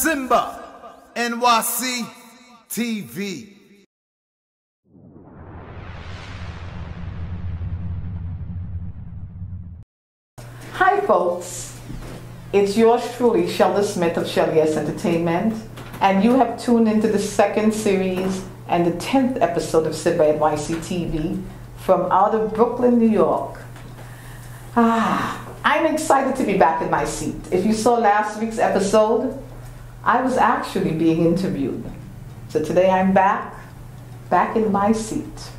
SIMBA NYC TV. Hi folks, it's yours truly, Shelda Smith of Shelda Entertainment, and you have tuned into the second series and the 10th episode of SIMBA NYC TV from out of Brooklyn, New York. I'm excited to be back in my seat. If you saw last week's episode, I was actually being interviewed. So today I'm back in my seat.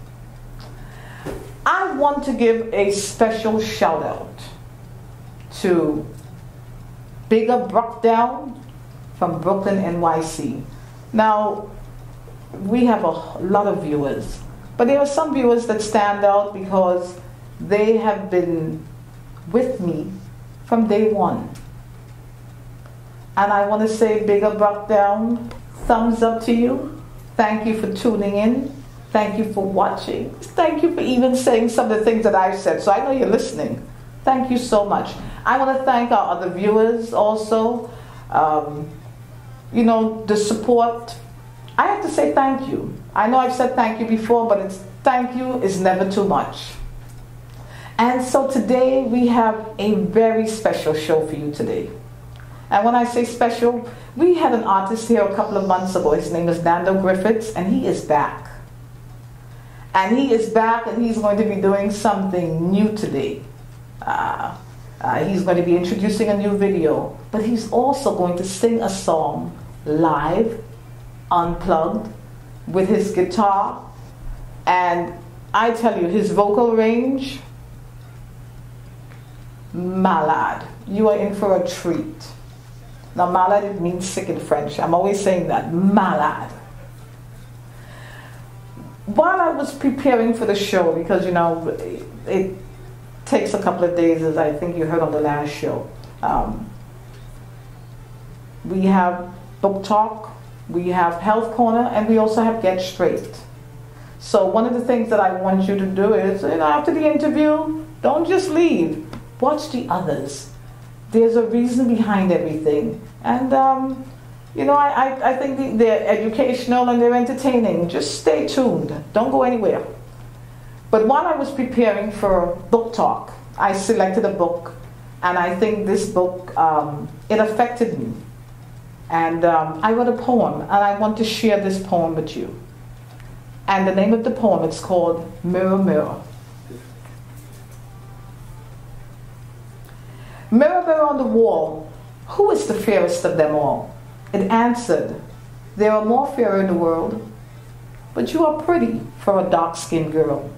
I want to give a special shout out to Big Up Brockdown from Brooklyn, NYC. Now, we have a lot of viewers, but there are some viewers that stand out because they have been with me from day one. And I want to say, Big Up Brockdown, thumbs up to you. Thank you for tuning in. Thank you for watching. Thank you for even saying some of the things that I've said, so I know you're listening. Thank you so much. I want to thank our other viewers also. You know, the support. I have to say thank you. I know I've said thank you before, but thank you is never too much. And so today we have a very special show for you today. And when I say special, we had an artist here a couple of months ago. His name is Nando Griffiths, and he is back. And he is back, and he's going to be doing something new today. He's going to be introducing a new video, but he's also going to sing a song live, unplugged, with his guitar. And I tell you, his vocal range, malade. You are in for a treat. Now, malade, it means sick in French. I'm always saying that, malade. While I was preparing for the show, because, you know, it takes a couple of days, as I think you heard on the last show. We have Book Talk, we have Health Corner, and we also have Get Straight. So one of the things that I want you to do is, you know, after the interview, don't just leave. Watch the others. There's a reason behind everything. And, you know, I think they're educational and they're entertaining. Just stay tuned. Don't go anywhere. But while I was preparing for Book Talk, I selected a book, and I think this book, it affected me. And I wrote a poem, and I want to share this poem with you. And the name of the poem is called Mirror, Mirror. Mirror, mirror on the wall, who is the fairest of them all? It answered, there are more fairer in the world, but you are pretty for a dark-skinned girl.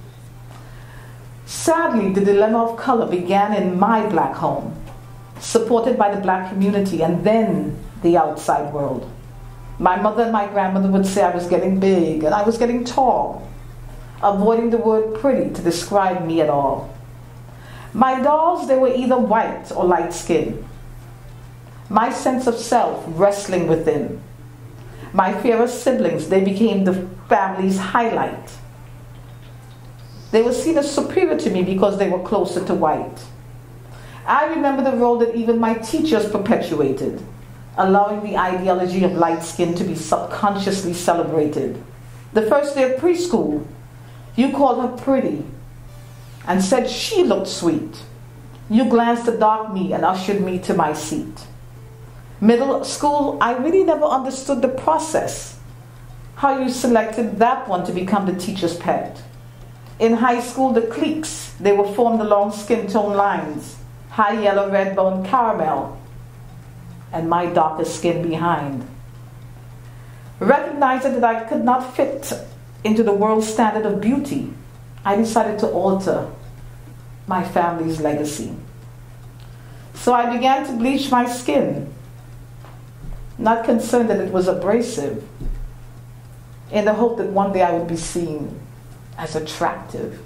Sadly, the dilemma of color began in my black home, supported by the black community and then the outside world. My mother and my grandmother would say I was getting big and I was getting tall, avoiding the word pretty to describe me at all. My dolls, they were either white or light skinned. My sense of self wrestling within. My fairest siblings, they became the family's highlight. They were seen as superior to me because they were closer to white. I remember the role that even my teachers perpetuated, allowing the ideology of light skin to be subconsciously celebrated. The first day of preschool, you called her pretty and said she looked sweet. You glanced at dark me and ushered me to my seat. Middle school, I really never understood the process, how you selected that one to become the teacher's pet. In high school, the cliques, they were formed along skin tone lines, high yellow, red bone, caramel, and my darker skin behind. Recognizing that I could not fit into the world standard of beauty, I decided to alter my family's legacy. So I began to bleach my skin, not concerned that it was abrasive, in the hope that one day I would be seen as attractive.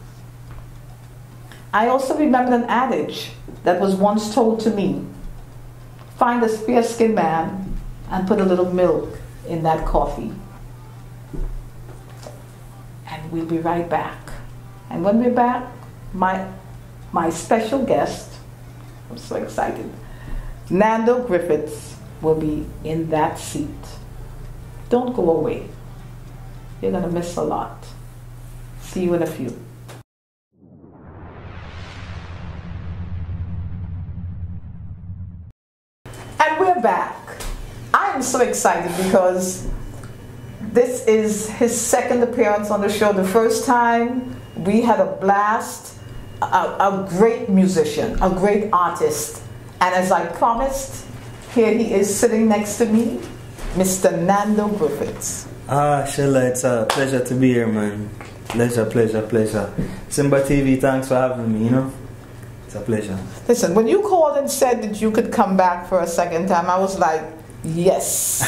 I also remembered an adage that was once told to me: find a fair-skinned man and put a little milk in that coffee. And we'll be right back. And when we're back, my special guest, I'm so excited, Nando Griffiths, will be in that seat. Don't go away. You're going to miss a lot. See you in a few. And we're back. I am so excited because this is his second appearance on the show. The first time we had a blast. A great musician, a great artist. And as I promised, here he is sitting next to me, Mr. Nando Griffiths. Shelda, it's a pleasure to be here, man. Pleasure. SIMBA TV, thanks for having me, you know. It's a pleasure. Listen, when you called and said that you could come back for a second time, I was like, yes.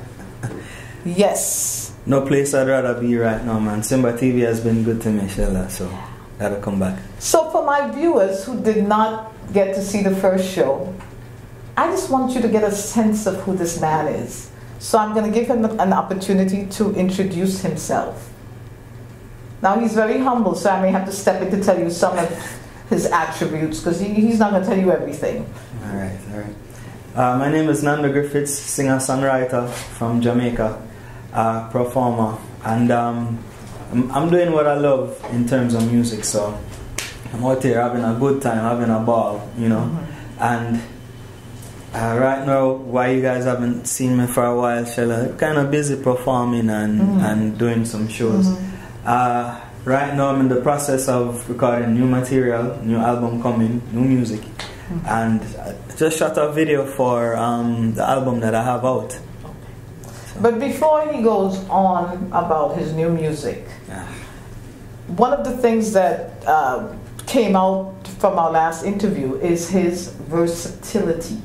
Yes. No place I'd rather be right now, man. SIMBA TV has been good to me, Shelda, so gotta come back. So for my viewers who did not get to see the first show, I just want you to get a sense of who this man is. So I'm going to give him an opportunity to introduce himself. Now he's very humble, so I may have to step in to tell you some of his attributes, because he's not going to tell you everything. All right. My name is Nando Griffiths, singer-songwriter from Jamaica, performer, and I'm doing what I love in terms of music, so I'm out here having a good time, having a ball, you know. And right now, why you guys haven't seen me for a while, Shelda, kind of busy performing and doing some shows. Right now I'm in the process of recording new material, new album coming, new music. And I just shot a video for the album that I have out. But before he goes on about his new music, one of the things that came out from our last interview is his versatility.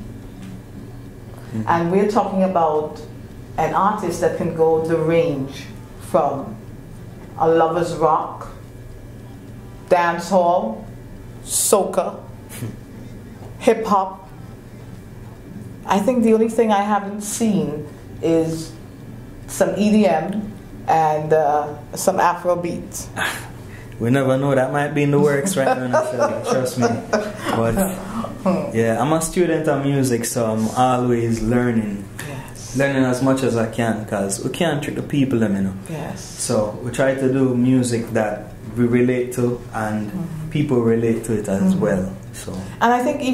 And we're talking about an artist that can go the range from a lover's rock, dancehall, soca, hip-hop. I think the only thing I haven't seen is some EDM and some Afrobeat. We never know, that might be in the works right now, trust me. But yeah, I'm a student of music, so I'm always learning. Yes. Learning as much as I can, because we can't trick the people, you know. Yes. So we try to do music that we relate to and people relate to it as well. So. And I think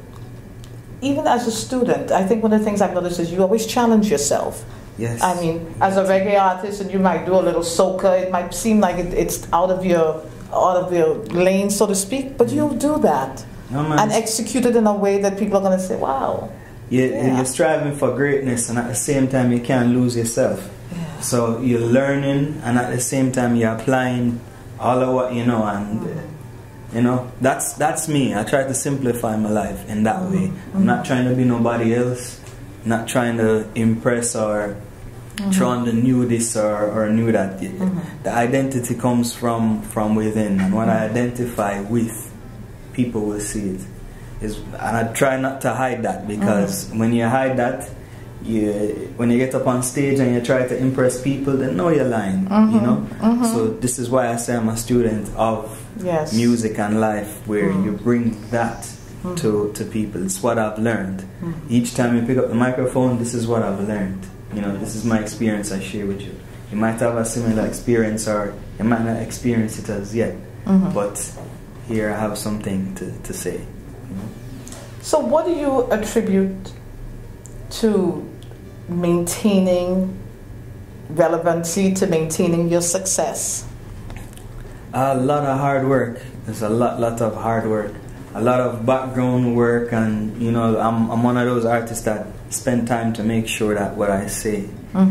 even as a student, I think one of the things I've noticed is you always challenge yourself. Yes. I mean, as a reggae artist, and you might do a little soca, it might seem like it's out of your lane, so to speak, but you'll do that and execute it in a way that people are going to say, wow. You're striving for greatness, and at the same time you can't lose yourself. Yeah. So you're learning, and at the same time you're applying all of what you know, and you know, that's me. I try to simplify my life in that way. I'm not trying to be nobody else, not trying to impress or trying to new this or new that. The identity comes from within, and when I identify with, people will see it. And I try not to hide that, because when you hide that, when you get up on stage and you try to impress people, they know you're lying, you know. So this is why I say I'm a student of music and life, where you bring that to people. It's what I've learned. Each time you pick up the microphone, this is what I've learned. You know, this is my experience I share with you. You might have a similar experience, or you might not experience it as yet, but here I have something to say. You know? So what do you attribute to maintaining relevancy, to maintaining your success? A lot of hard work. There's a lot of hard work, a lot of background work, and you know, I'm one of those artists that spend time to make sure that what I say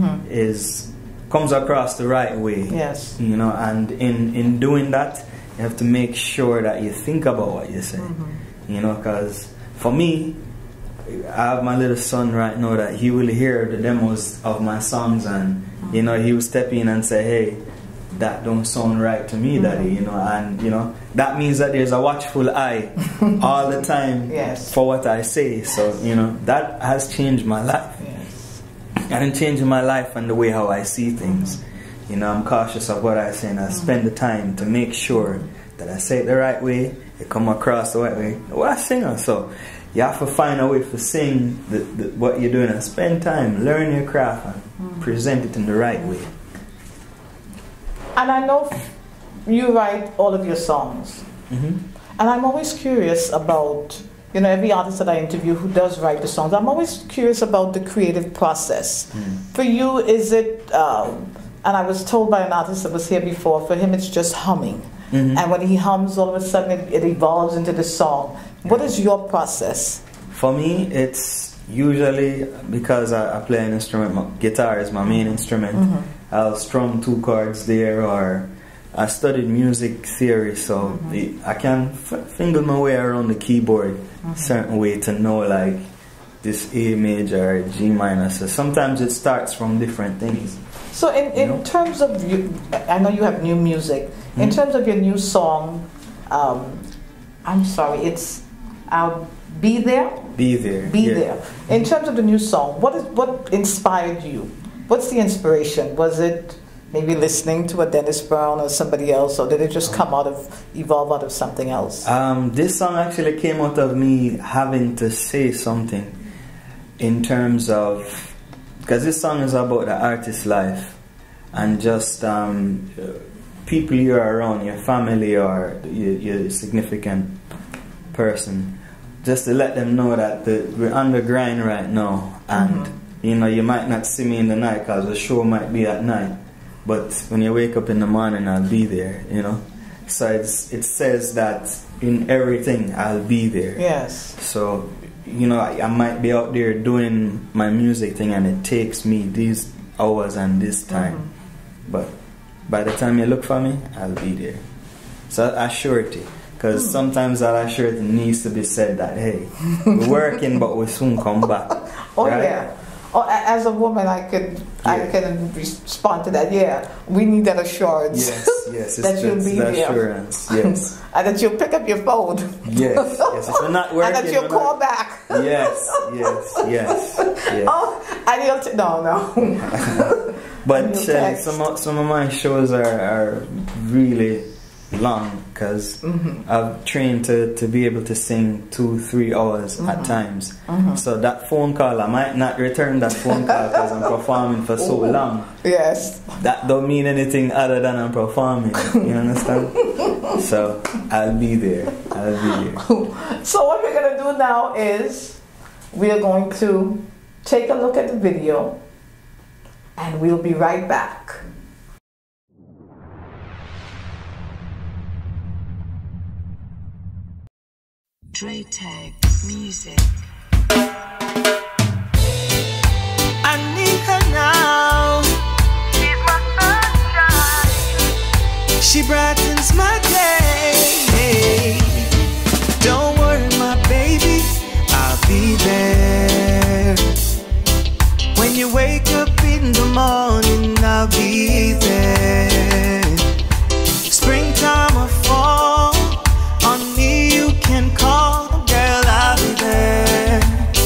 comes across the right way. Yes. You know, and in doing that, you have to make sure that you think about what you say. You know, because for me, I have my little son right now that he will hear the demos of my songs, and you know, he will step in and say, hey, that don't sound right to me, daddy, you know, and you know, that means that there's a watchful eye all the time for what I say. So, you know, that has changed my life. And in changing my life and the way how I see things, you know, I'm cautious of what I say, and I spend the time to make sure that I say it the right way, it come across the right way. What I sing, so you have to find a way to sing what you're doing and spend time, learn your craft and present it in the right way. And I know you write all of your songs. And I'm always curious about, you know, every artist that I interview who does write the songs, I'm always curious about the creative process. For you, is it, and I was told by an artist that was here before, for him it's just humming. And when he hums, all of a sudden it evolves into the song. What is your process? For me, it's usually, because I play an instrument, guitar is my main instrument. I'll strum 2 chords there, or I studied music theory, so I can finger my way around the keyboard a certain way to know, like, this A major or G minor. So sometimes it starts from different things. So in terms of, I know you have new music. In terms of your new song, I'm sorry, it's I'll Be There? Be There. Be There. In terms of the new song, what inspired you? What's the inspiration? Was it maybe listening to a Dennis Brown or somebody else, or did it just evolve out of something else? This song actually came out of me having to say something in terms of, because this song is about the artist's life and just people you're around, your family or your significant person, just to let them know that we're on the grind right now, and you know, you might not see me in the night because the show might be at night, but when you wake up in the morning, I'll be there, you know. So it says that in everything I'll be there. Yes. So, you know, I might be out there doing my music thing and it takes me these hours and this time, but by the time you look for me, I'll be there. So assurity, because sometimes that assurity needs to be said that, hey, we're working but we'll soon come back. Right? Yeah. Oh, as a woman, I can respond to that. Yeah, we need that assurance. Yes, that you'll be there. Assurance. Yes, and that you'll pick up your phone. Yes. If we're not working, and that you'll call back. Yes. Oh, and you'll no. But some of my shows are really long, because I've trained to be able to sing 2-3 hours at times. So that phone call, I might not return that phone call because I'm performing for so long. Yes. That don't mean anything other than I'm performing. You understand? So I'll be there. So what we're going to do now is we are going to take a look at the video and we'll be right back. Dre Tag Music. I need her now. She's my sunshine. She brightens my day. Don't worry, my baby, I'll be there. When you wake up in the morning, I'll be there. Springtime or fall, on me you can call, girl, I'll be there.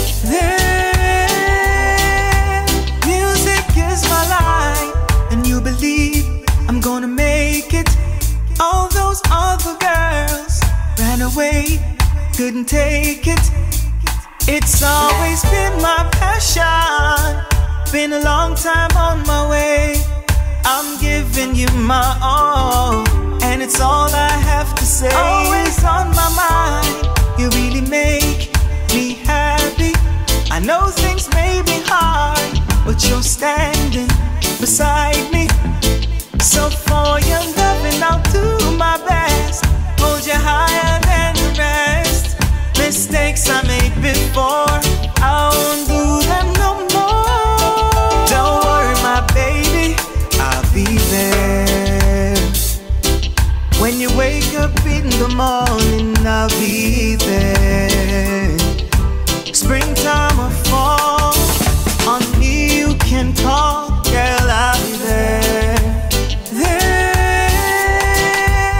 There, music is my life, and you believe I'm gonna make it. All those other girls ran away, couldn't take it. It's always been my passion, been a long time on my way. I'm giving you my all, and it's all I have to say. Always on my mind, you really make me happy. I know things may be hard, but you're standing beside me. So for your loving, I'll do my best, hold you higher than the rest. Mistakes I made before, I won't do them no more. Don't worry, my baby, I'll be there. When you wake up in the morning, I'll be there. Springtime or fall, on me you can call, girl, I'll be there. There,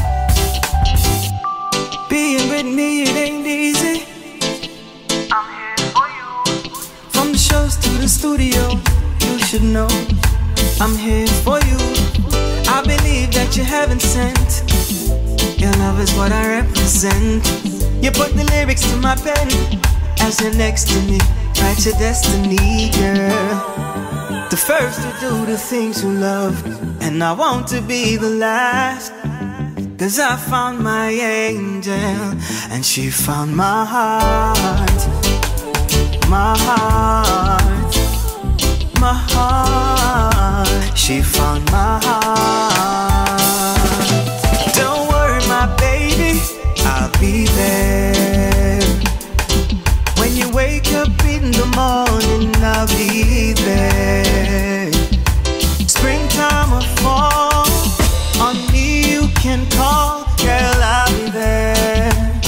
being with me, it ain't easy. I'm here for you. From the shows to the studio, you should know I'm here for you. I believe that you haven't sent. Your love is what I represent. You put the lyrics to my pen as you're next to me. Write your destiny, girl. The first to do the things you love, and I want to be the last. 'Cause I found my angel, and she found my heart. My heart, my heart. She found my heart. Don't worry, my baby, I'll be there. When you wake up in the morning, I'll be there. Springtime or fall, on me you can call, girl, I'll be there.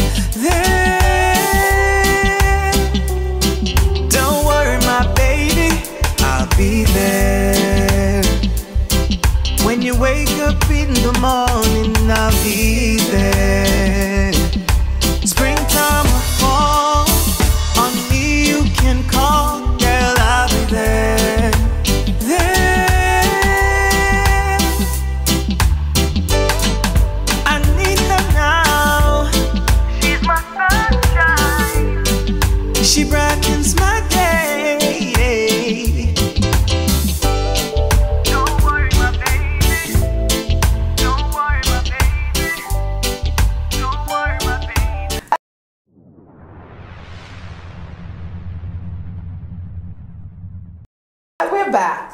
There. Don't worry, my baby, I'll be there. When you wake up in the morning, I'll be there. Springtime or fall, on me you can call, girl, I'll be there. There. I need her now. She's my sunshine. She brightens my day. Don't worry, my baby. Don't worry, my baby. Don't worry, my baby. We're back.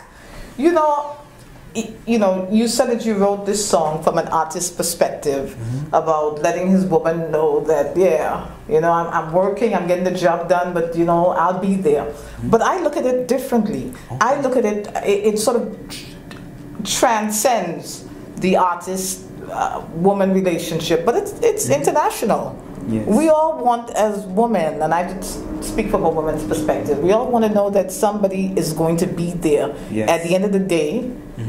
You said that you wrote this song from an artist's perspective about letting his woman know that, I'm working, I'm getting the job done, but, I'll be there. But I look at it differently. I look at it sort of transcends the artist-woman relationship, but it's international. Yes. We all want, as women, and I speak from a woman's perspective, we all want to know that somebody is going to be there. Yes. At the end of the day.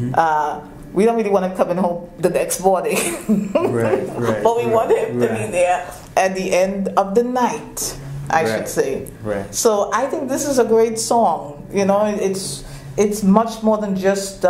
We don't really want him coming home the next morning. Right. But we want him to be there at the end of the night, I should say. Right. So I think this is a great song. It's much more than just,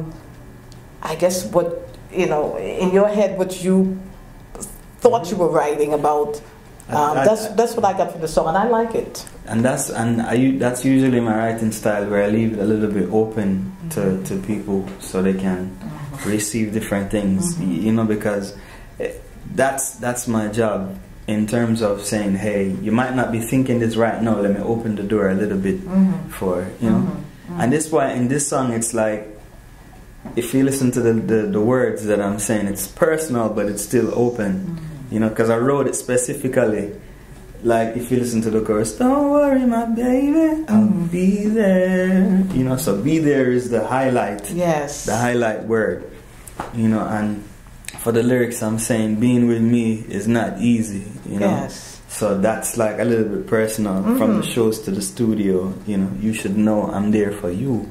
I guess, what, in your head, what you thought you were writing about. That's what I got from the song, and I like it. And that's usually my writing style, where I leave it a little bit open to people so they can receive different things, because that's my job in terms of saying, hey, you might not be thinking this right now, let me open the door a little bit for, And this why in this song it's like, if you listen to the words that I'm saying, it's personal but it's still open, because I wrote it specifically. Like, if you listen to the chorus, don't worry, my baby, I'll be there. So be there is the highlight. Yes. The highlight word. And for the lyrics, I'm saying being with me is not easy. Yes. So that's like a little bit personal. From the shows to the studio, you should know I'm there for you.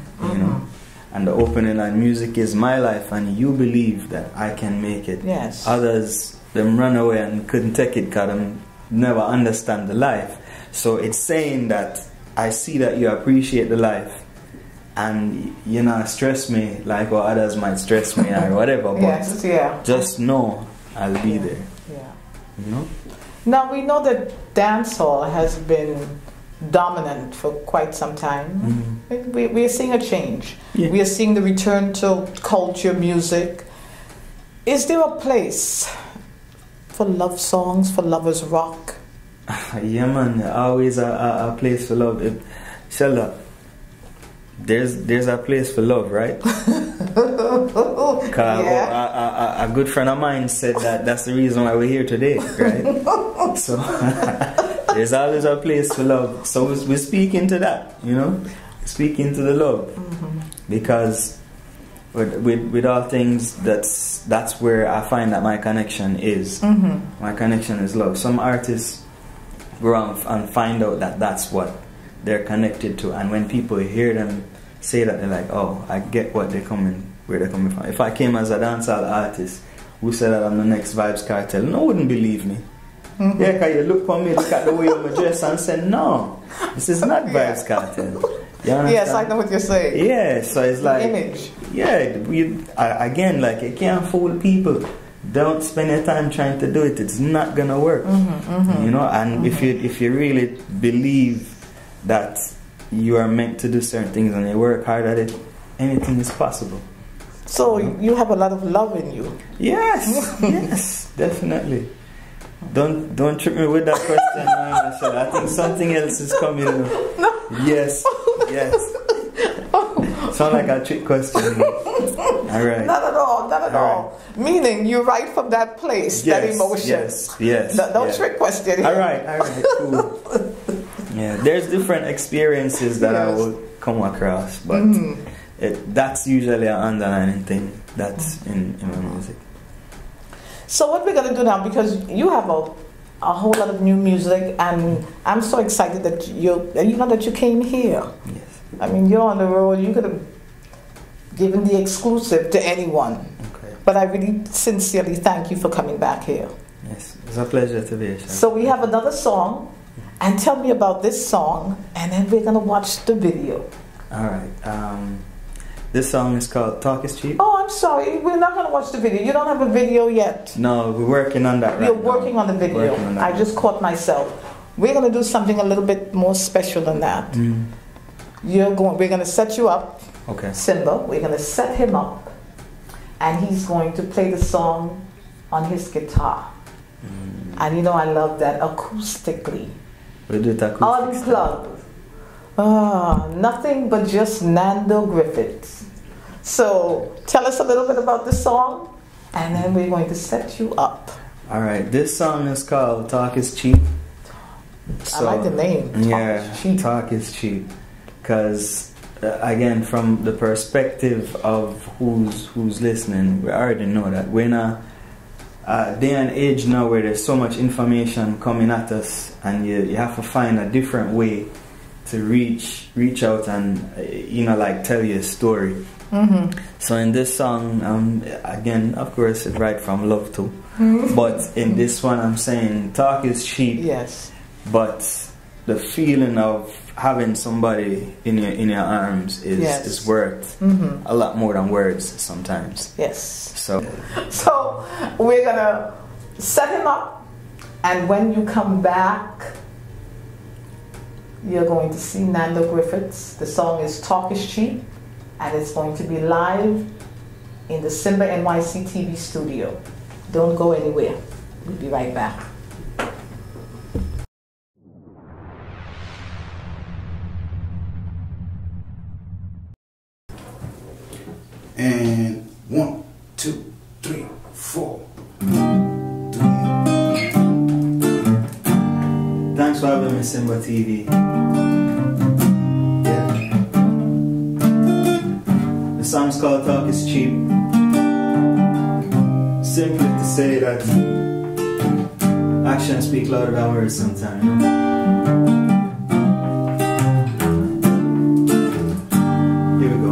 And the opening line, music is my life, and you believe that I can make it. Yes. Others, them run away and couldn't take it because them never understand the life. So it's saying that I see that you appreciate the life, and you know, stress me like what others might stress me or whatever, but just know I'll be there. Now we know that dancehall has been dominant for quite some time. We are seeing a change. We are seeing the return to culture music. Is there a place for love songs, for lovers rock? Yeah, man, always a place for love. Shelda, there's a place for love, right? A good friend of mine said that's the reason why we're here today, right? So there's always a place for love. So we speak into that, speak into the love, because with all things, that's where I find that my connection is. My connection is love. Some artists go out and find out that that's what they're connected to, and when people hear them say that, they're like, oh, I get where they're coming from. If I came as a dancehall artist who said that I'm the next Vibes Cartel, no one wouldn't believe me. Yeah, because you look for me, look at the way I'm dressed, and say, no, this is not Vibes Cartel. Yes, I know what you're saying. Yeah, so it's like image. Yeah, again, like, you can't fool people. don't spend your time trying to do it. It's not gonna work. You know, and if you really believe that you are meant to do certain things and you work hard at it, anything is possible. So you have a lot of love in you. Yes, yes, definitely. Don't trip me with that question, man. I think something else is coming. No. Yes, yes. Sound like a trick question. All right. Not at all, not at all. Meaning you write from that place, that emotion. Yes. No trick question here. All right, cool. Yeah, there's different experiences that I will come across, but that's usually an underlying thing that's in my music. So what we're gonna do now, because you have a whole lot of new music, and I'm so excited that you came here. Yes. I mean, you're on the road. You could have given the exclusive to anyone. Okay. But I really sincerely thank you for coming back here. Yes, it's a pleasure to be here. So we have another song, and tell me about this song, and then we're gonna watch the video. All right. This song is called "Talk Is Cheap." Oh, I'm sorry. We're not gonna watch the video. You don't have a video yet. No, we're working on that. You're working on the video. I just caught myself. We're gonna do something a little bit more special than that. We're gonna set you up. Okay. Simba. We're gonna set him up, and he's going to play the song on his guitar. And you know I love that acoustically. We do it acoustic. Unplugged. Nothing but just Nando Griffiths. So tell us a little bit about the song, and then we're going to set you up. All right, this song is called "Talk Is Cheap." I like the name. Talk is cheap, because again, from the perspective of who's listening, we already know that we're in a day and age now where there's so much information coming at us, and you have to find a different way to reach out and like tell your story. So in this song, again, of course, it's right from love too. But in this one, I'm saying talk is cheap. Yes. But the feeling of having somebody in your arms is worth a lot more than words sometimes. Yes. So we're gonna set him up, and when you come back, you're going to see Nando Griffiths. The song is "Talk Is Cheap," and it's going to be live in the SIMBA NYC TV studio. Don't go anywhere. We'll be right back. And 1, 2, 3, 4. thanks for having me, SIMBA TV. The song's called "Talk Is Cheap." Simply to say that actions speak louder than words sometimes. Here we go.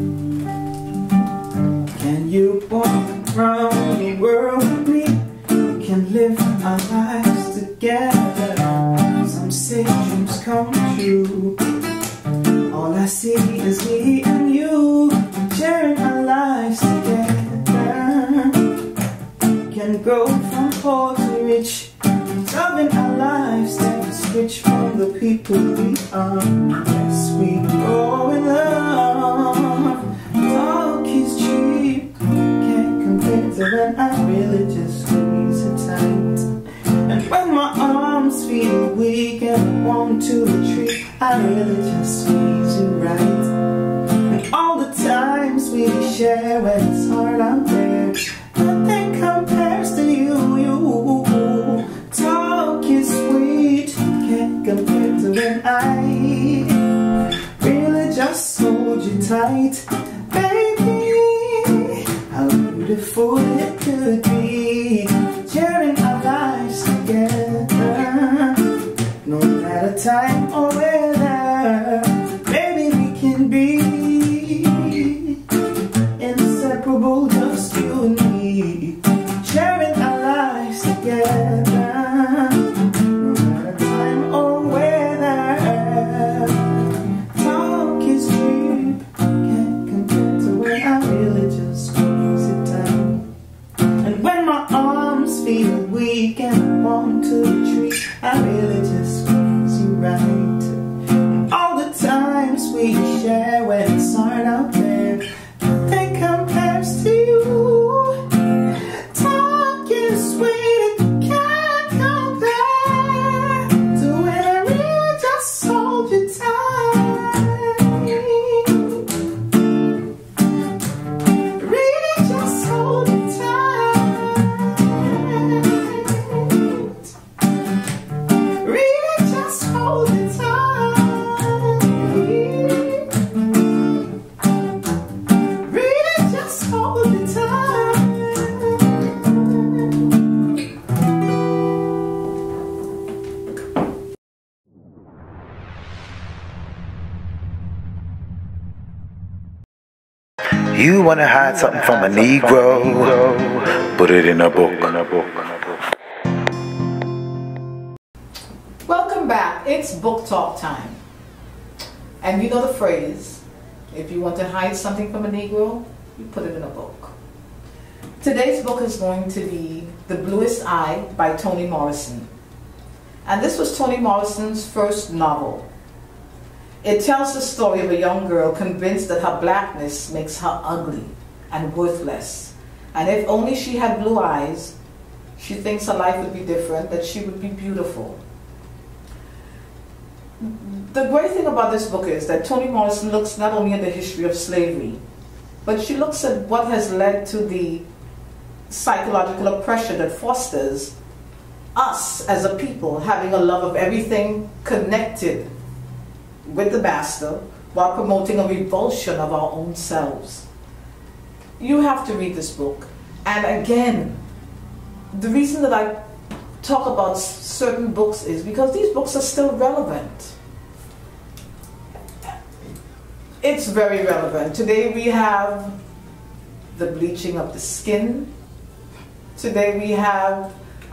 Can you walk around the world with me? We can live our lives together. Some say dreams come true. All I see is me and you, sharing our lives together. Can go from poor to rich, loving our lives, never switch from the people we are. Yes, we grow in love. Talk is cheap, can't compare to when I really just squeeze it tight. And when my arms feel weak and want to retreat, I really just squeeze you right. And all the times we share when it's hard out there, nothing compares to you. Talk is sweet, can't compare to when I really just hold you tight. Baby, how beautiful it could be, sharing our lives together. No matter time or weather, baby, we can be inseparable, just you and me, sharing our lives together. No matter time or weather, talk is cheap, can't compare to when I really just squeeze it down. we share when it's hard out there. Nothing compares to you. Talk is sweet, it can't compare to when I really just hold you tight. Really just hold you tight. Really just hold you tight. Really just hold you tight. You wanna hide something from a Negro? Put it in a book. Welcome back. It's book talk time. And you know the phrase, if you want to hide something from a Negro, you put it in a book. Today's book is going to be The Bluest Eye by Toni Morrison. And this was Toni Morrison's first novel. It tells the story of a young girl convinced that her blackness makes her ugly and worthless. And if only she had blue eyes, she thinks her life would be different, that she would be beautiful. The great thing about this book is that Toni Morrison looks not only at the history of slavery, but she looks at what has led to the psychological oppression that fosters us as a people having a love of everything connected with the master while promoting a revulsion of our own selves. You have to read this book. And again, the reason that I talk about certain books is because these books are still relevant. It's very relevant. Today we have the bleaching of the skin. Today we have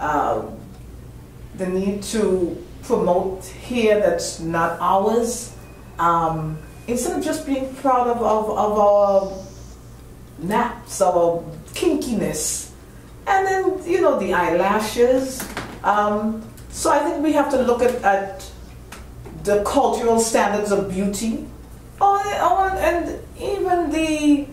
the need to promote hair that's not ours. Instead of just being proud of our naps, our kinkiness, and then, you know, the eyelashes. So I think we have to look at the cultural standards of beauty, and even the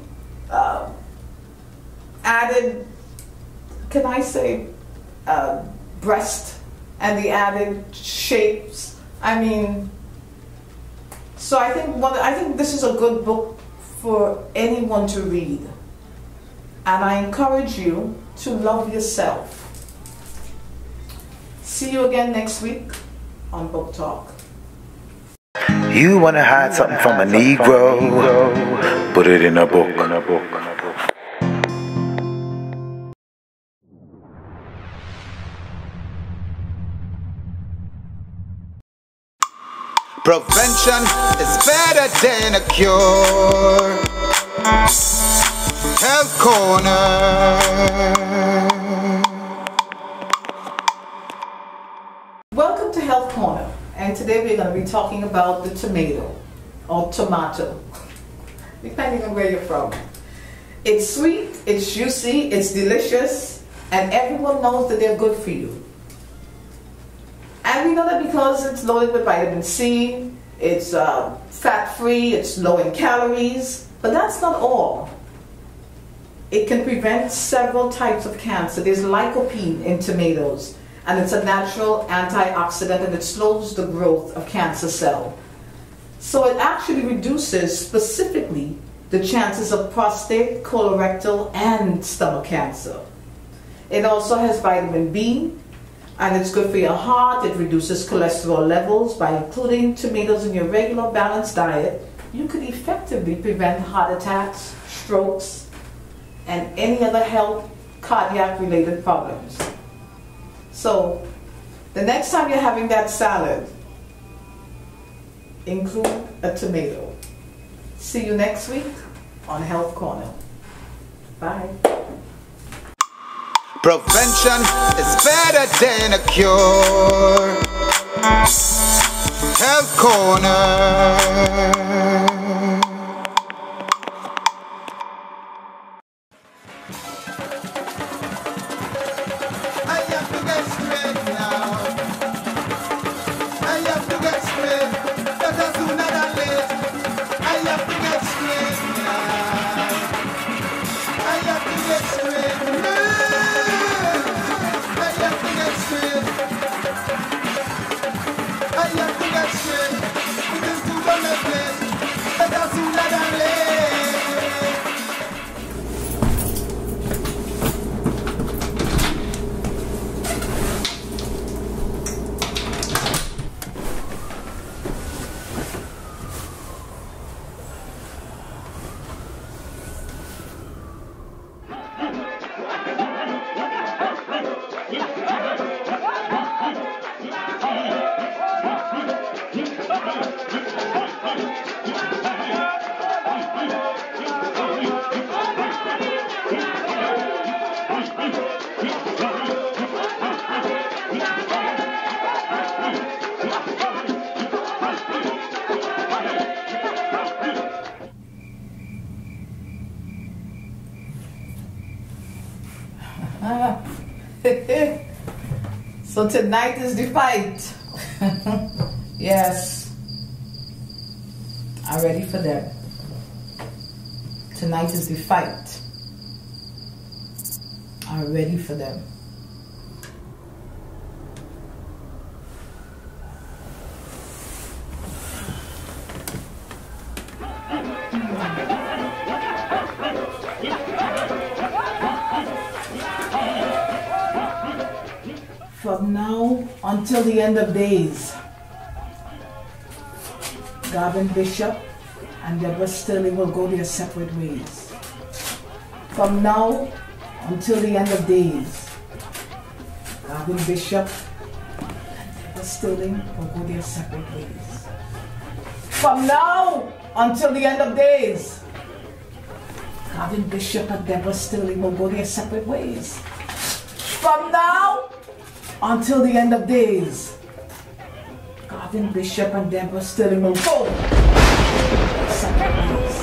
added, can I say, breast and the added shapes. I mean, so I think this is a good book for anyone to read. And I encourage you to love yourself. See you again next week on Book Talk. You wanna hide something from a Negro? Put it in a book. Prevention is better than a cure. Health Corner. Welcome to Health Corner, and today we're going to be talking about the tomato, or tomato, depending on where you're from. It's sweet, it's juicy, it's delicious, and everyone knows that they're good for you. And we know that because it's loaded with vitamin C, it's fat-free, it's low in calories, but that's not all. It can prevent several types of cancer. There's lycopene in tomatoes, and it's a natural antioxidant, and it slows the growth of cancer cells. So it actually reduces specifically the chances of prostate, colorectal, and stomach cancer. It also has vitamin B, and it's good for your heart. It reduces cholesterol levels. By including tomatoes in your regular balanced diet, you could effectively prevent heart attacks, strokes, and any other health, cardiac-related problems. So, the next time you're having that salad, include a tomato. See you next week on Health Corner. Bye. Prevention is better than a cure. Health Corner. I have to get straight now. I have to get straight. Better sooner than late. I So tonight is the fight. Yes. I'm ready for them. Tonight is the fight. I'm ready for them. From now until the end of days, Gavin Bishop and Deborah Sterling will go their separate ways. From now until the end of days, Gavin Bishop and Deborah Sterling will go their separate ways. From now until the end of days, Gavin Bishop and Deborah Sterling will go their separate ways. From now until the end of days, Gavin Bishop and Deborah Sterling will go their separate ways.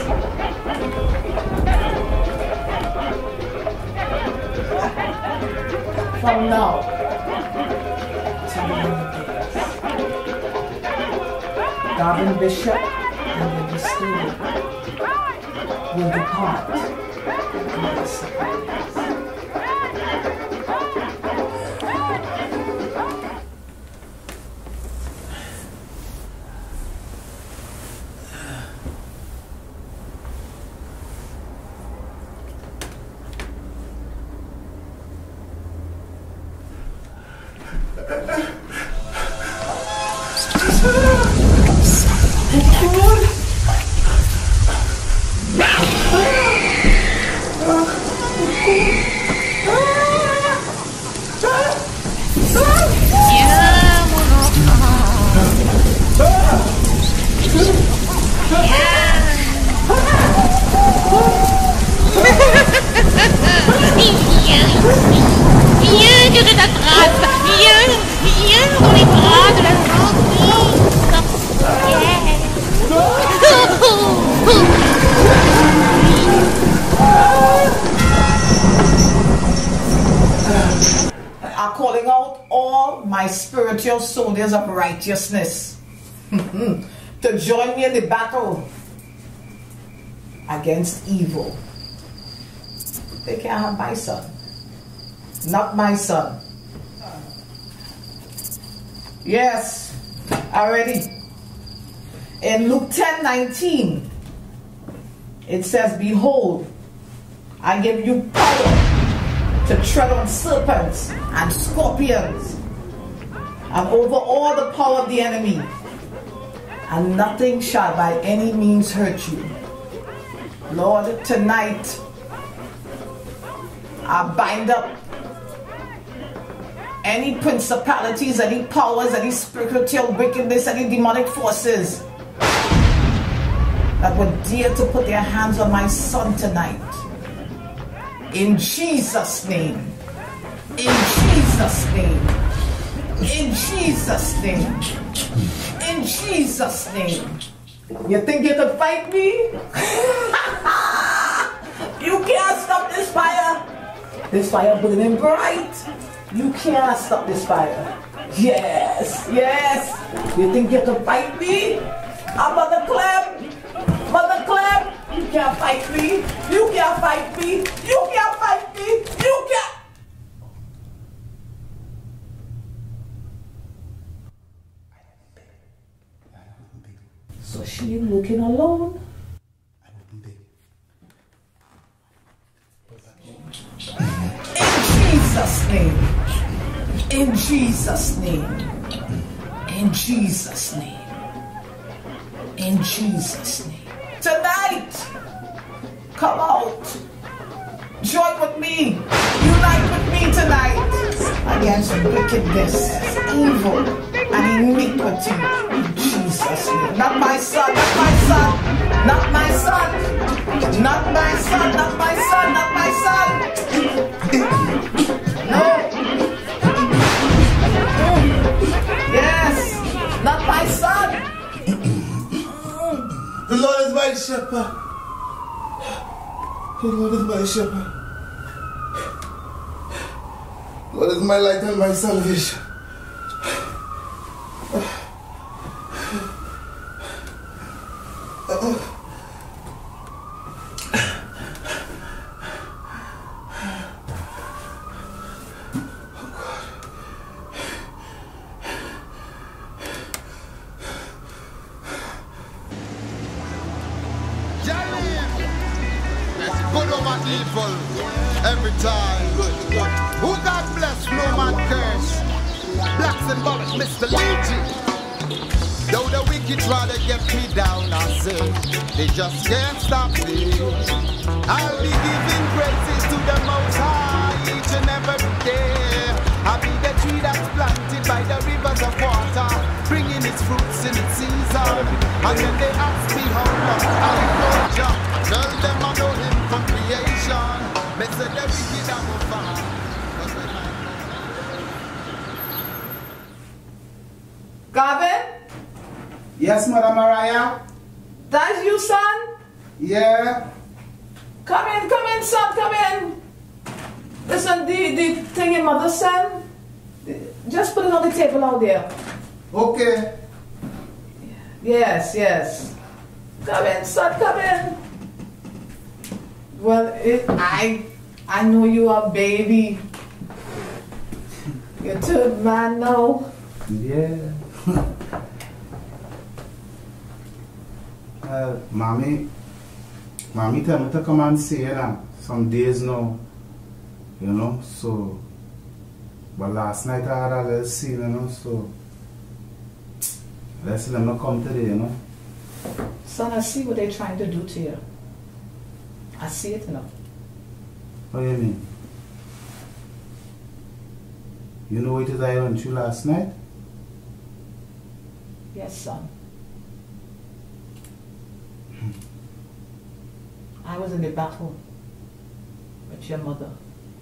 From now till the end of days, Gavin Bishop and Deborah Sterling will depart from their separate ways. Calling out all my spiritual soldiers of righteousness to join me in the battle against evil. They can't have my son. Not my son. Yes, already. In Luke 10:19, it says, "Behold, I give you power to tread on serpents and scorpions and over all the power of the enemy, and nothing shall by any means hurt you." Lord, tonight I bind up any principalities, any powers, any spiritual wickedness, any demonic forces that would dare to put their hands on my son tonight. In Jesus' name. In Jesus' name. In Jesus' name. In Jesus' name. You think you can fight me? You can't stop this fire. This fire burning bright. You can't stop this fire. Yes, yes. You think you can fight me? Mother Clem. Mother Clem. You can't fight me. You can't fight me. You can't fight me. You can't. So she looking alone. In Jesus' name. In Jesus' name. In Jesus' name. In Jesus' name. Tonight, come out. Join with me. Unite with me tonight against wickedness, evil, and iniquity. In Jesus' name. Not my son, not my son, not my son, not my son, not my son, not my son. No. Yes, not my son. The Lord is my shepherd. The Lord is my shepherd. The Lord is my light and my salvation. Good over evil every time. Who God bless, no man curse. Blacks and bullets, Mr. Legion. Though the wicked try to get me down, I say they just can't stop me. I'll be giving praises to the Most High each and every day. I'll be the tree that's planted by the rivers of water, bringing its fruits in its season. And when they ask me how much I know Jah, tell them I know Him from creation. Me say the wicked are go far. Gavin? Yes, Mother Mariah? That's you, son? Yeah? Come in, son, come in. Listen, the thing your mother sent, just put it on the table out there. Okay. Yes. Come in, son, come in. Well, I know you are baby. You're a third man now. Yeah. Mommy tell me to come and see you some days now, you know, so, but last night I had a little scene, you know, so, let's let me come today, you know. Son, I see what they're trying to do to you. I see it now. What do you mean? You know what it is I went through last night? Yes, son. I was in the battle with your mother.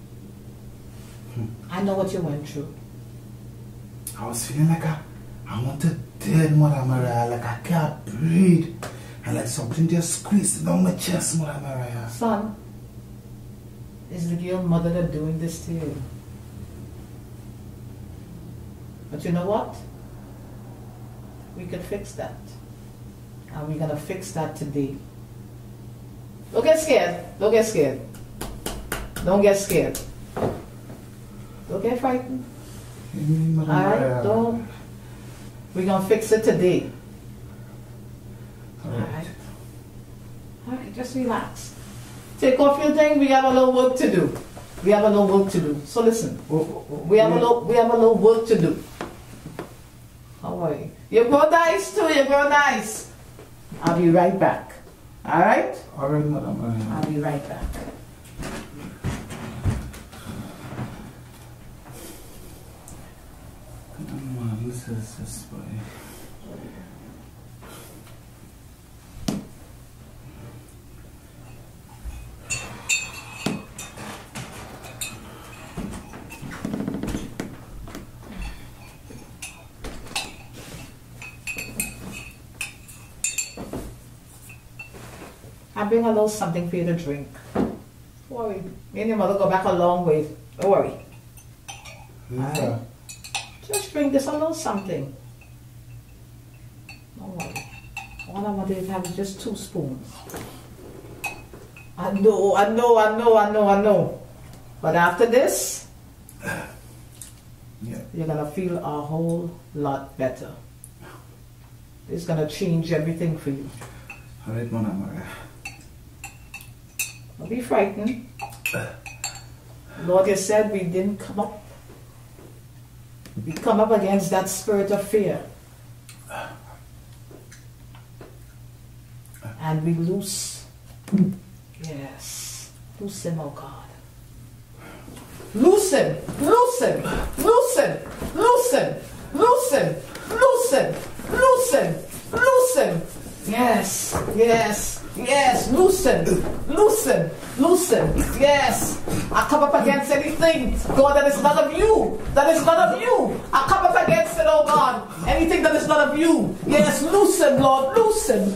I know what you went through. I was feeling like I want to dead, Mother Mariah, like I can't breathe. And like something just squeezed down my chest, Mother Mariah. Son, is the your mother that doing this to you? But you know what? We could fix that. And we're going to fix that today. Don't get scared. Don't get scared. Don't get scared. Don't get frightened. Alright, don't. We're going to fix it today. Alright. Alright, just relax. Take off your thing. We have a little work to do. We have a little work to do. So listen. We have a little work to do. How are you? You grow nice too. You grow nice. I'll be right back. Alright? Alright, Mother Mariah. I'll be right back. Come on, this is this way. I'll bring a little something for you to drink. Don't worry. Me and your mother go back a long way. Don't worry. Yeah. Just drink this a little something. Don't worry. All I want you to have is just 2 spoons. I know. But after this, you're going to feel a whole lot better. It's going to change everything for you. Alright, Mother Mariah. Don't be frightened. Lord, you said we didn't come up. We come up against that spirit of fear. And we loose. Yes. Loose him, oh God. Loosen. Yes. Loosen. Yes. I come up against anything, God, that is not of you. I come up against it, oh God. Anything that is not of you. Yes, loosen, Lord. Loosen.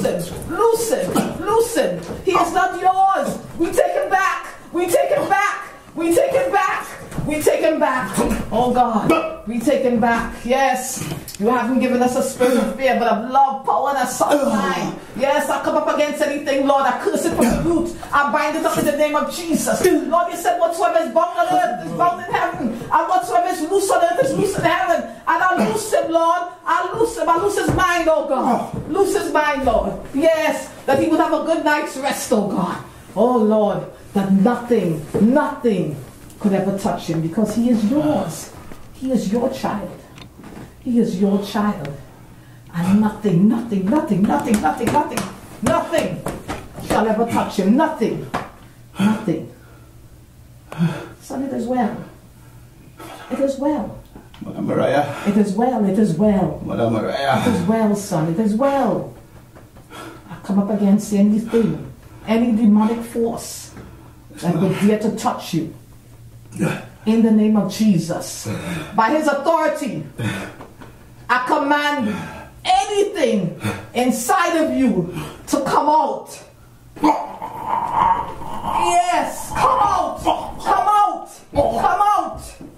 He is not yours. We take him back. Oh God. We take him back. Yes. You haven't given us a spirit of fear, but of love, power, and a sound mind. Yes, I come up against anything, Lord. I curse it from the root. I bind it up in the name of Jesus. Lord, you said whatsoever is bound on earth is bound in heaven. And whatsoever is loose on earth is loose in heaven. And I loose him, Lord. I loose him. I loose his mind, oh God. Loose his mind, Lord. Yes, that he would have a good night's rest, oh God. Oh Lord, that nothing could ever touch him because he is yours. He is your child. He is your child. And nothing shall ever touch him. Nothing. Son, it is well. It is well. Mother Mariah. It is well. It is well. Mother Mariah. It is well, son. It is well. I come up against anything, any demonic force that would dare to touch you. In the name of Jesus. By his authority, I command anything inside of you to come out. Yes, come out. Come out. Come out.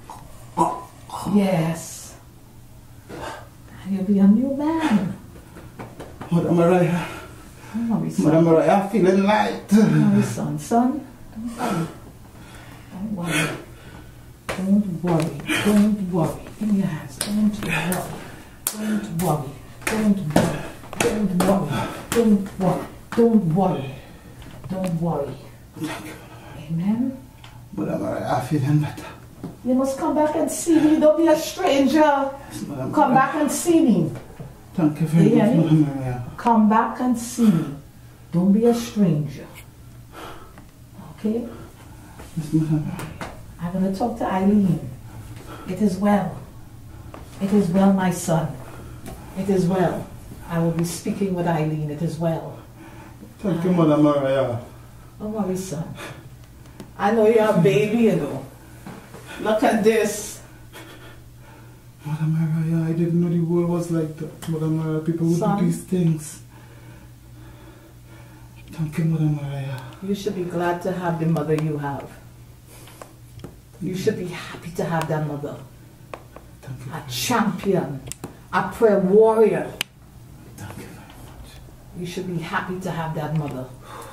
Yes. And you'll be a new man. Mother Mariah. Don't worry, son. Mother Mariah, I'm feeling light. Don't worry, son. Son, don't worry. Don't worry. Don't worry. In your hands. Don't worry. Don't worry. Don't worry. Don't worry. Don't worry. Don't worry. Don't worry. Amen. Mother Mariah, I'm feeling better. You must come back and see me. Don't be a stranger. Come back and see me. Thank you very much, Mother Mariah. Come back and see me. Don't be a stranger. Okay? Yes, Mother Mariah. I'm going to talk to Eileen. It is well. It is well, my son. It is well. I will be speaking with Eileen. It is well. Thank you, Mother Mariah. Don't worry, son. I know you're a baby, you know. Look at this. Mother Mariah, I didn't know the world was like that. Mother Mariah, people would do these things. Thank you, Mother Mariah. You should be glad to have the mother you have. You should be happy to have that mother. Thank you. A champion. A prayer warrior. Thank you very much. You should be happy to have that mother.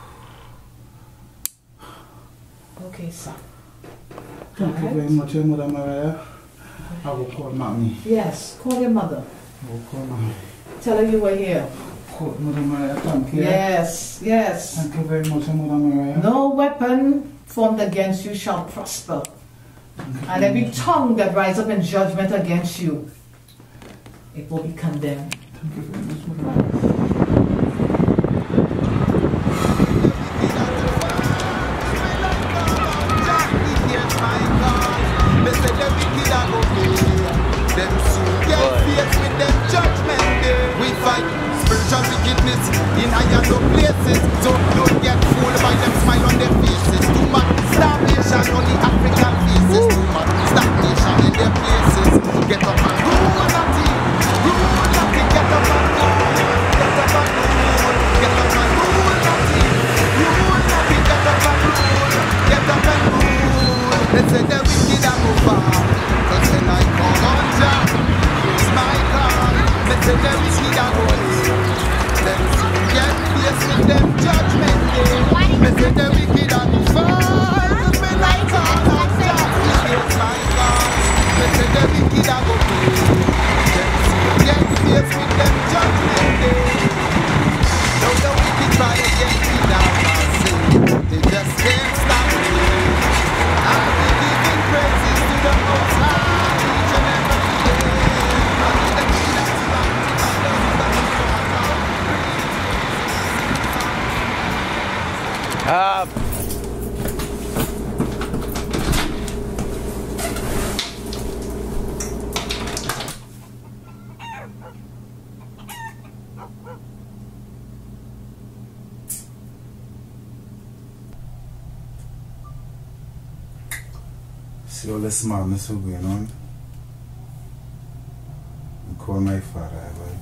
Okay, son. Thank you very much, Mother Mariah. I will call Mommy. Yes, call your mother. I will call Mommy. Tell her you were here. Call Mother Mariah, thank you. Yes, yes. Thank you very much, Mother Mariah. No weapon formed against you shall prosper. And every tongue that rises up in judgment against you, it will be condemned. Thank you very much, Mother Mariah. Spiritual wickedness in higher low places. So don't get fooled by them smile on their faces. Too much starvation on the African faces. Too much stagnation in their places. Get up and rule nothing. Rule nothing. Get up and rule. Get up and rule. Get up and rule nothing. Rule nothing. Get up and rule. Get up and rule. They say the wicked are move on. Cause when I call on Jah, it's my call. They say the wicked are going. Them get faced with them judgment day. Me say the wicked are the fall. Me like all of that. It's my God. Me say the wicked are go pay. Them get faced with them judgment day. Now the wicked try against me now, I say they just can't stop me. I'll be giving praises to the Most High each and every day. See all this madness going on. I call my father, boy.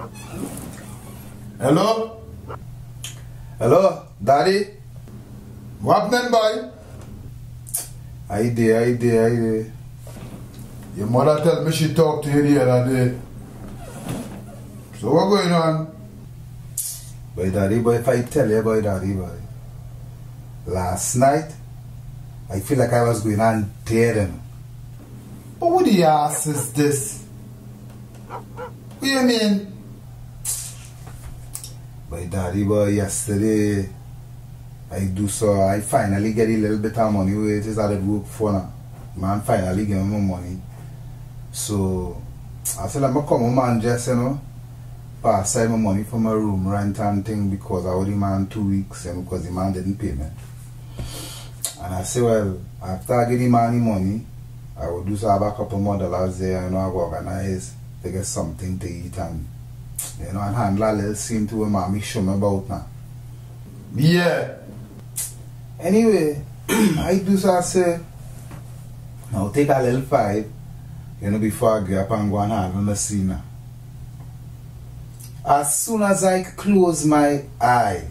Hello? Hello, Daddy? What then, boy? I did. Your mother tell me she talked to you the other day. So what going on? Boy, Daddy, boy, if I tell you, boy, Daddy, boy. Last night, I feel like I was going on dead. But what the ass is this? What do you mean? Boy, Daddy, boy, yesterday, I finally get a little bit of money where it is I did work for now. Man finally give me my money. So, I said, I'm going to come home and just, pass my money for my room rent and thing because I owed the man 2 weeks and because the man didn't pay me. And I said, well, after I get the man the money, I will do so have a couple more dollars there, I go organize to get something to eat and, and handle a little scene to where mommy show me about now. Yeah. Anyway, I do so I say, I'll take a little 5, before I get up and go and handle the scene now. As soon as I close my eye,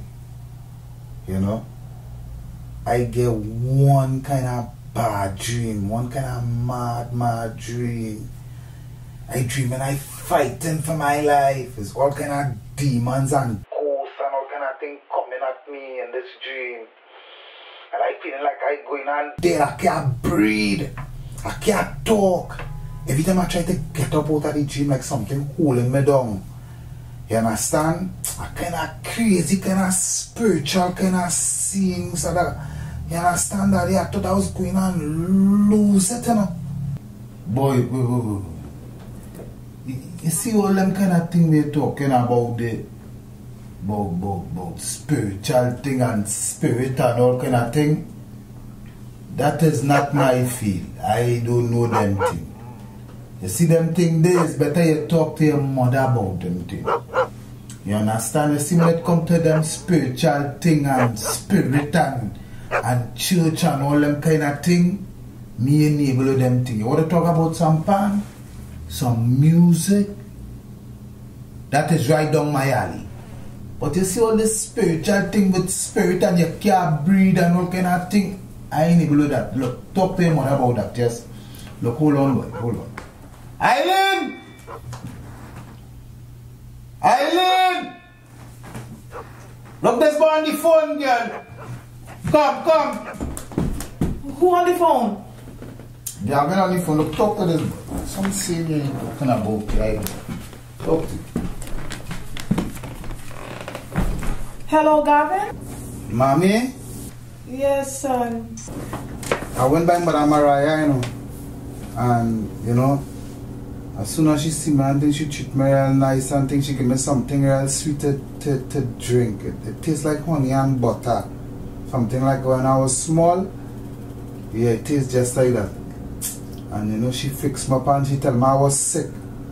I get one kind of bad dream, one kind of mad dream. I dream and I fighting for my life. It's all kind of demons and ghosts and all kind of things coming at me in this dream. And I feeling like I going on there. I can't breathe. I can't talk. Every time I try to get up out of the dream, like something holding me down. You understand? A kind of crazy, kind of spiritual, kind of seeing. So that, you understand that? I thought I was going on lose it, Boy. You see all them kind of thing we're talking about about spiritual thing and spirit and all kind of thing? That is not my field. I don't know them thing. You see them thing there, it's better you talk to your mother about them thing. You understand? You see when it come to them spiritual thing and spirit and church and all them kind of thing, me enable them thing. You want to talk about some pan? Some music? That is right down my alley. But you see all this spiritual thing with spirit and you can't breathe and all kind of thing, I ain't able to do that. Look, talk to your mother about that, yes? Look, hold on, boy, hold on. Eileen! Eileen! Look, this boy on the phone, girl. Come. Who on the phone? Yeah, I'm on the phone. Look, talk to this boy. Some serious talking about right? Talk to you. Hello, Gavin? Mommy? Yes, son. I went by Madame Mariah, and, as soon as she see me, I think she treat me real nice and think she give me something real sweet to drink. It tastes like honey and butter. Something like when I was small. Yeah, it tastes just like that. And she fixed me up and she tell me I was sick.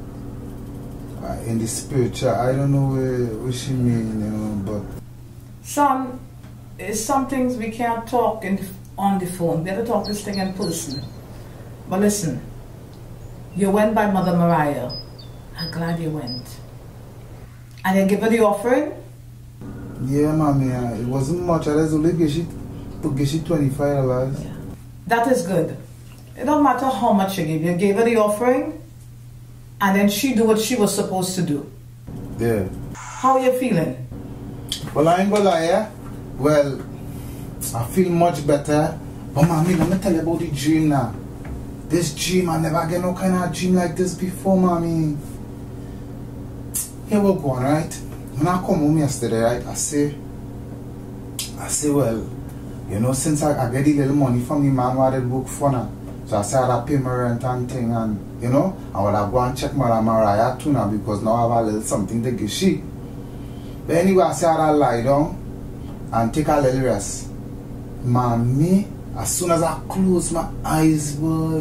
In the spiritual, I don't know what she mean, but... Son, some things we can't talk on the phone. We have to talk this thing in person. But listen, you went by Mother Mariah. I'm glad you went. And you give her the offering? Yeah, mommy, it wasn't much. I just only give she $25. Yeah. That is good. It don't matter how much you give. You gave her the offering, and then she do what she was supposed to do. Yeah. How are you feeling? Well, I ain't gonna lie, yeah? Well, I feel much better. But mommy, let me tell you about the dream now. This dream, I never get no kind of dream like this before, mommy. Here we go, right? When I come home yesterday, right, I say, well, since I get the little money from the man who I did work for now, so I said I'd pay my rent and thing, and, I would have go and check my Mariah too now, because now I have a little something to give she. But anyway, I said I'd lie down and take a little rest. Mommy, as soon as I close my eyes, boy,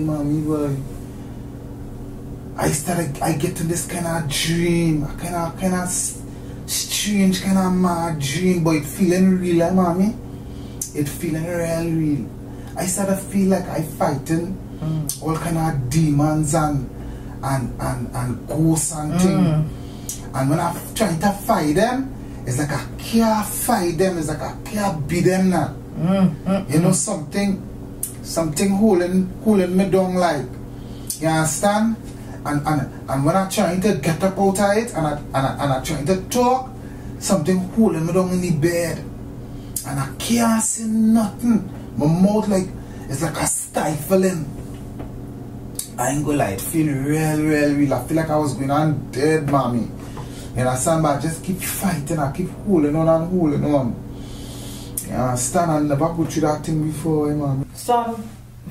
I get in this kind of dream, a kind of strange, kind of mad dream, but it feeling real, mommy. It feeling real. I started to feel like I fighting all kind of demons and ghosts and things. And when I'm trying to fight them, it's like I can't fight them. It's like I can't beat them now. You know, something holding me down, like, you understand? And when I'm trying to get up out of it and I'm trying to talk, something holding me down in the bed. And I can't say nothing. My mouth, like, it's like a stifling. I ain't gonna lie, it feel real. I feel like I was going on dead, mommy. You understand? But I just keep fighting. I keep holding on and holding on. You understand? I never go through that thing before, mommy. Son,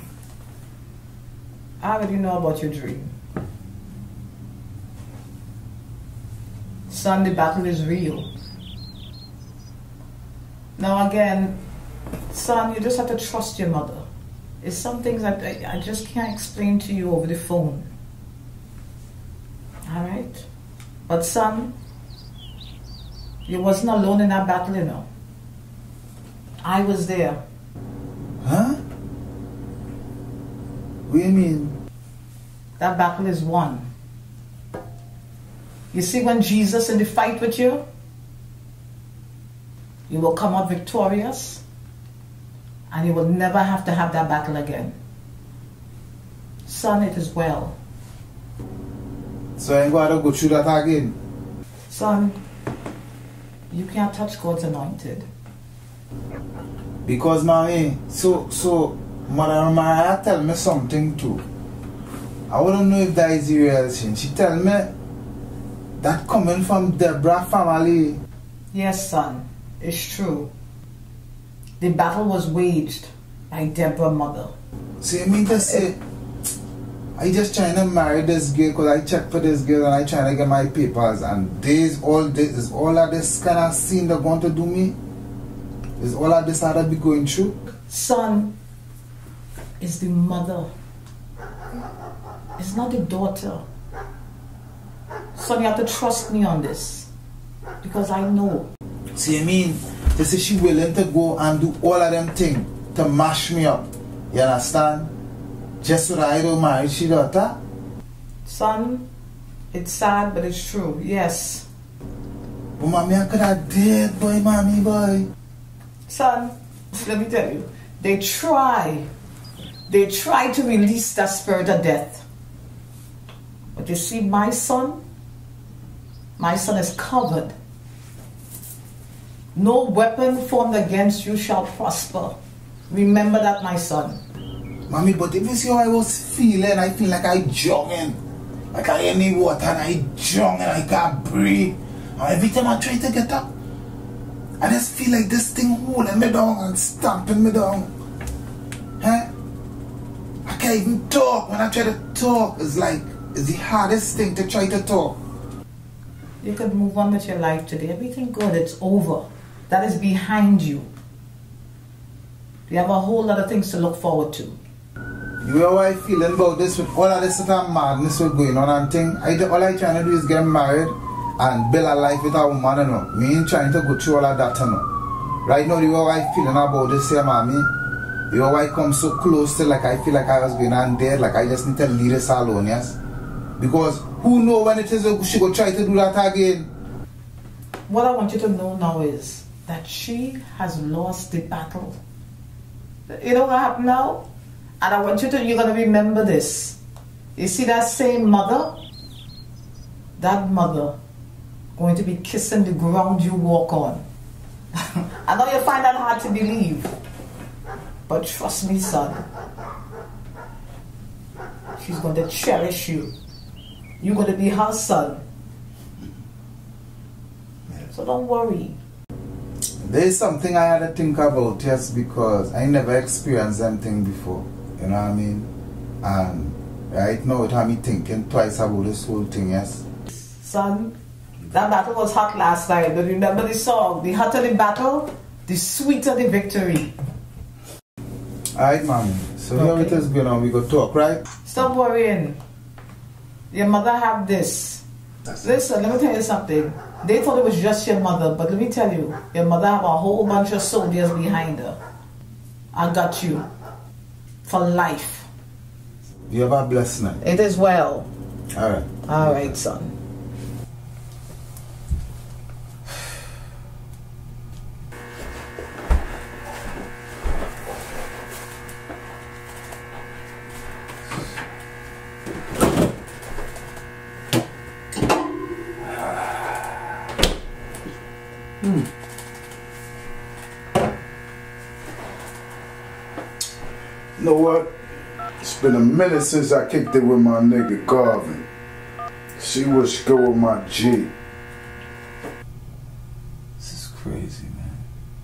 I already know about your dream. Son, the battle is real. Now again, son, you just have to trust your mother. It's some things that I just can't explain to you over the phone. Alright? But son, you wasn't alone in that battle, you know. I was there. Huh? What do you mean? That battle is won. You see, when Jesus in the fight with you, you will come out victorious, and you will never have to have that battle again. Son, it is well. So I ain't going to go through that again? Son, you can't touch God's anointed. Because, mommy, so Mother Mariah tell me something too. I wouldn't know if that is the real thing. She tell me that coming from Deborah family. Yes, son, it's true. The battle was waged by Deborah's mother. So you mean to say, I just trying to marry this girl because I checked for this girl and I trying to get my papers, and is all of this kind of scene they're going to do me? Is all of this that I be going through? Son, is the mother. It's not the daughter. Son, you have to trust me on this, because I know. So you mean to say she willing to go and do all of them things to mash me up? You understand? Just so that I don't marry she daughter? Son, it's sad, but it's true. Yes. But mommy, I could have dead boy, mommy boy. Son, let me tell you, they try to release that spirit of death. But you see, my son is covered. No weapon formed against you shall prosper. Remember that, my son. Mommy, but if you see how I was feeling, I feel like I jogging. Like I in the water and I jogging, I can't breathe. And every time I try to get up, I just feel like this thing holding me down and stamping me down. Huh? I can't even talk. When I try to talk, it's the hardest thing to try to talk. You could move on with your life today. Everything good, it's over. That is behind you. You have a whole lot of things to look forward to. You know how I feeling about this with all of this sort of madness that's going on and thing? All I trying to do is get married and build a life with a woman, you know. Me ain't trying to go through all of that, you know. Right now, you know how I feeling about this here, mommy? You know how I come so close to, like, I feel like I was going on dead, like I just need to leave this alone, yes? Because who know when it is she go try to do that again? What I want you to know now is that she has lost the battle. You know what happened now? And I want you're going to remember this. You see that same mother? That mother going to be kissing the ground you walk on. I know you find that hard to believe. But trust me, son. She's going to cherish you. You're going to be her son. So don't worry. There's something I had to think about, yes, because I never experienced them thing before. You know what I mean? And right now it had me thinking twice about this whole thing, yes. Son, that battle was hot last night, but remember the song, the hotter the battle, the sweeter the victory. Alright, mommy. So here it is going on, we go talk, right? Stop worrying. Your mother have this. Listen, let me tell you something. They thought it was just your mother, but let me tell you, your mother have a whole bunch of soldiers behind her. I got you. For life. You have a blessed night. It is well. Alright. Alright, son. You know what? It's been a minute since I kicked it with my nigga Garvin. See what's good with my G. This is crazy, man.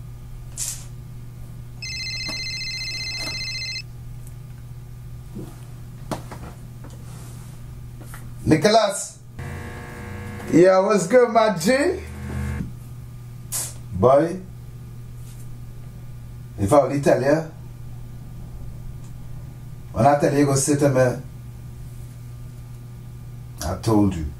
Nicholas. Yeah, what's good, my G? Boy, if I only tell you, when I tell you go sit to me, I told you.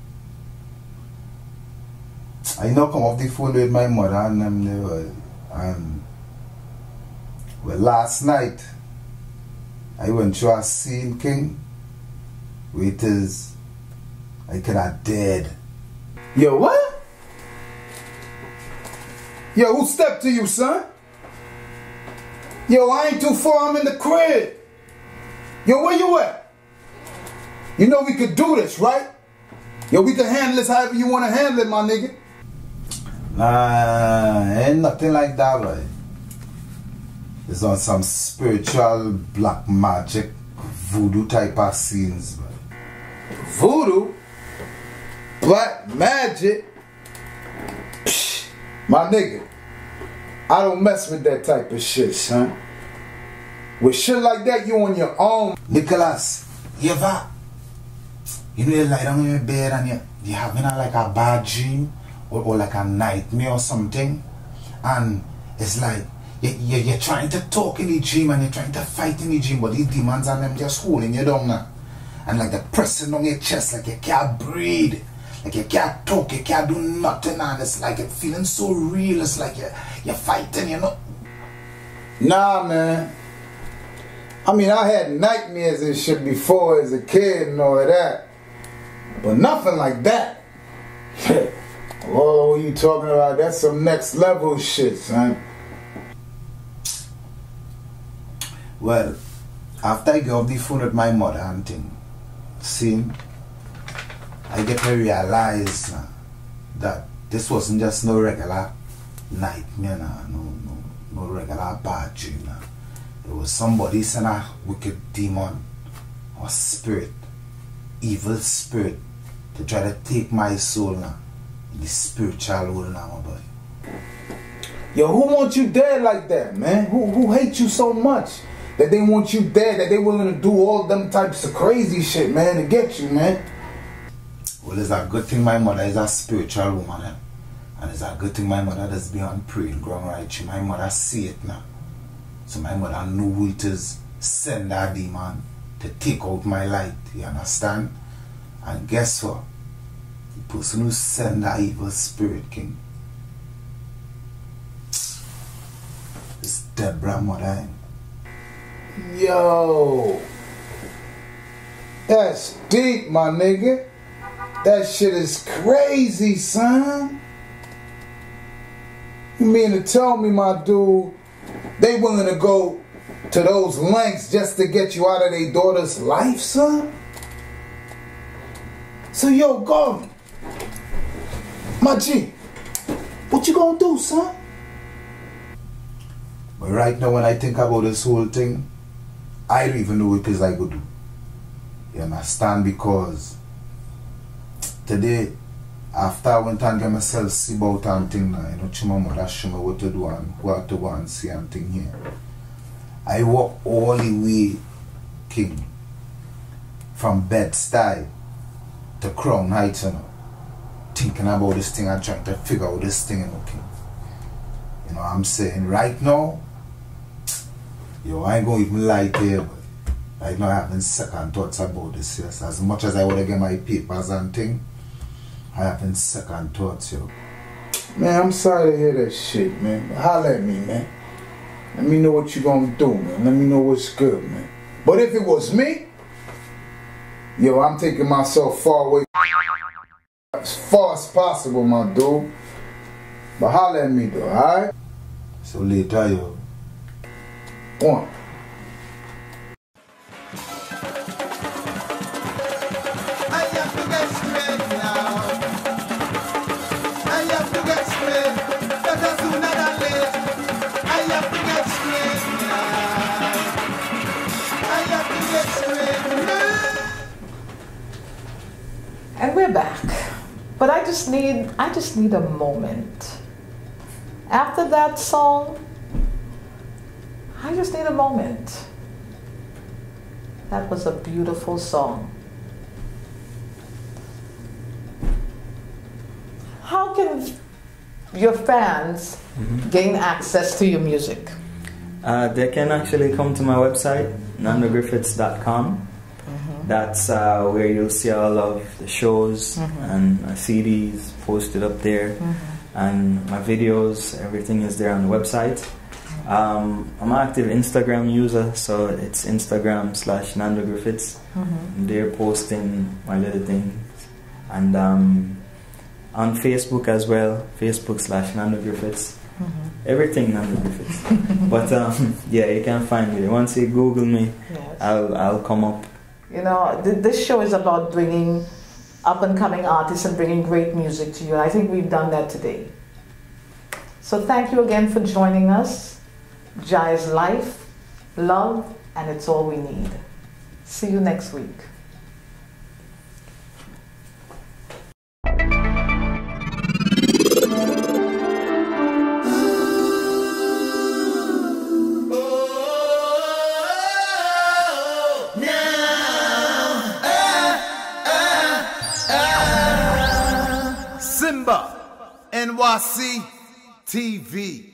I know come off the phone with my mother and them there, and well, last night I went to a scene, King, where it is I could have dead. Yo, what? Yo, who stepped to you, son? Yo, I ain't too far, I'm in the crib. Yo, where you at? You know we could do this, right? Yo, we can handle this however you want to handle it, my nigga. Nah, ain't nothing like that, boy. It's on some spiritual black magic voodoo type of scenes, boy. Voodoo? Black magic? Psh, my nigga, I don't mess with that type of shit, son. With shit like that, you on your own. Nicholas, you know you lie down in your bed and you having like a bad dream or like a nightmare or something, and it's like you're trying to talk in the dream and you're trying to fight in the dream, but these demons and them just holding you down now. And like they're pressing on your chest like you can't breathe, like you can't talk, you can't do nothing, and it's like it's feeling so real, it's like you're fighting, you know. Nah, man. I mean, I had nightmares and shit before as a kid and all of that, but nothing like that. Oh, what you talking about? That's some next level shit, son. Well, after I got off the phone with my mother and thing, see, I get to realize that this wasn't just no regular nightmare, no regular bad dream. There was somebody sent a wicked demon or spirit, evil spirit, to try to take my soul now, in the spiritual world now, my boy. Yo, who wants you dead like that, man? Who hates you so much that they want you dead, that they willing to do all them types of crazy shit, man, to get you, man? Well, it's a good thing my mother is a spiritual woman, eh? And it's a good thing my mother does beyond praying ground right. My mother see it now. So my mother knew who it is, send that demon to take out my light, you understand? And guess what? The person who send that evil spirit, King, is Deborah mother. Yo, that's deep, my nigga. That shit is crazy, son. You mean to tell me, my dude, they willing to go to those lengths just to get you out of their daughter's life, son? So, yo, go. My G, what you gonna do, son? But right now, when I think about this whole thing, I don't even know what it is I could do. You understand? Because today, after I went and get myself see about and thing, you know, Chima mother show me what to do and what to go and see and thing here. I walk all the way, King, from Bed-Stuy to Crown Heights, you know, thinking about this thing and trying to figure out this thing, you know, King. You know what I'm saying? Right now, yo, I ain't gonna even lie to you, but right now I having second thoughts about this, yes. As much as I would have get my papers and thing, I having second thoughts, yo. Man, I'm sorry to hear that shit, man. Holler at me, man. Let me know what you gonna do, man. Let me know what's good, man. But if it was me, yo, I'm taking myself far away, as far as possible, my dude. But holler at me, though, alright? So later, yo. One. I have to get straight now. I have to get straight. just need a moment. After that song, I just need a moment. That was a beautiful song. How can your fans gain access to your music? They can actually come to my website, nandogriffiths.com. That's where you'll see all of the shows and my CDs posted up there, and my videos. Everything is there on the website. I'm an active Instagram user, so it's Instagram/Nando Griffiths. They're posting my little things, and on Facebook as well, Facebook/Nando Griffiths. Everything Nando Griffiths. But yeah, you can find me. Once you Google me, Yes. I'll come up. You know, this show is about bringing up-and-coming artists and bringing great music to you. I think we've done that today. So thank you again for joining us. Jah is life, love, and it's all we need. See you next week. SIMBA NYC TV.